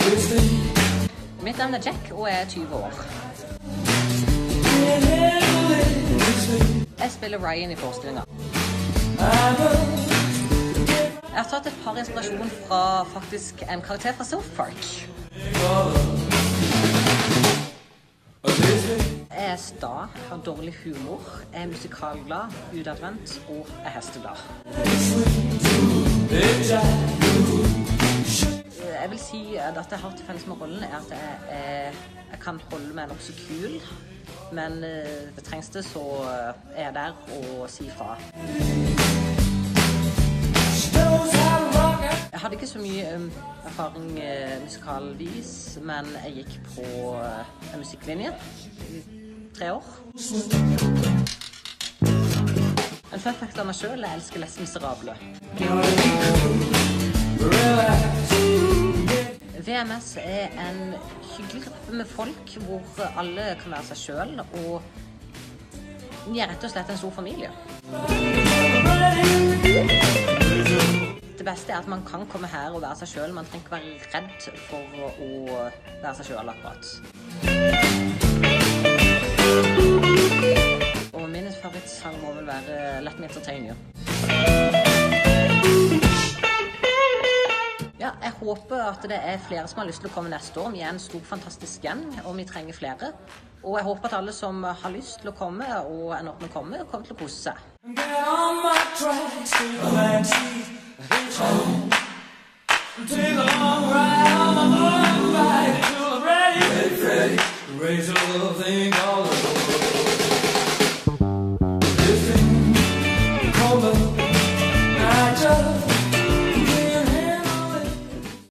Mitt navn er Jack, og jeg er 20 år. Jeg spiller Ryan i forestillingen. Jeg har tatt et par inspirasjon fra faktisk en karakter fra South Park. Jeg er sta, har dårlig humor, er musikalglad, utadvendt og er hesteglad. Jeg vil si at det jeg har til felles med rollen er at jeg kan holde meg nok så kul, men det trengs det så er jeg der og si fra. Jeg hadde ikke så mye erfaring musikalvis, men jeg gikk på en musikklinje i 3 år. En fun fact av meg selv, jeg elsker Les Miserables. VMS er en hyggelig gruppe med folk hvor alle kan være seg selv, og vi er rett og slett en stor familie. Det beste er at man kan komme her og være seg selv. Man trenger ikke være redd for å være seg selv akkurat. Og min favorittsang må vel være Let Me Entertain You. Ja, jeg håper at det er flere som har lyst til å komme neste år. Vi er en stor, fantastisk gjeng, og vi trenger flere. Og jeg håper at alle som har lyst til å komme, og er nok med å komme, kommer til å kose seg. Take a long ride on my motorbike till I'm ready, ready, raise a little thing called a this thing called love. I just